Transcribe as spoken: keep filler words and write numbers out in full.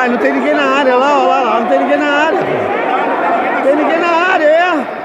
Rapaz, não tem ninguém na área lá, ó lá, lá, não tem ninguém na área. Não tem ninguém na área, é.